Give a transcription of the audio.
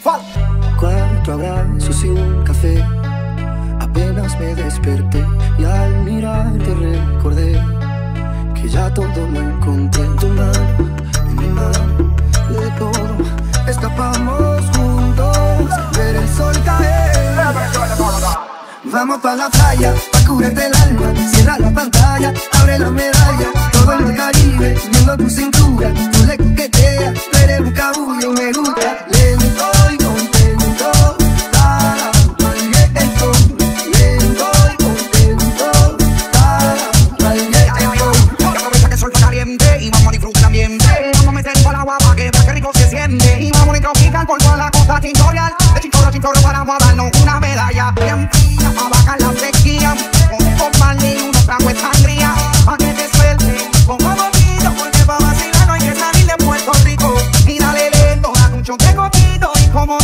4 abrazos y un café. Apenas me desperté y al mirarte recordé que ya todo lo encontré en tu mano, en mi mano. De todo escapamos juntos, ver el sol caer. Vamos pa' la playa, pa' curarte el alma. Cierra la pantalla, abre la medalla. Todo en el Caribe, viendo tu cintura. Tú le coqueteas, tú eres un cabullo, me gusta. Lento y contento, lento y contento, aprovecha que el sol está caliente y vamos a disfrutar el ambiente. Vamos a meter para la guapa que rico se siente. Y vamos a tropical por toda la costa chinchorreal. De chinchorro a chinchorro para darnos una medalla bien fina pa' bajar la sequía. Con Marley unos tragos de sangría pa' que te suelte como bonito, porque pa' vacilar no hay que salir de Puerto Rico. Y dale lento, dale un choque coquito y como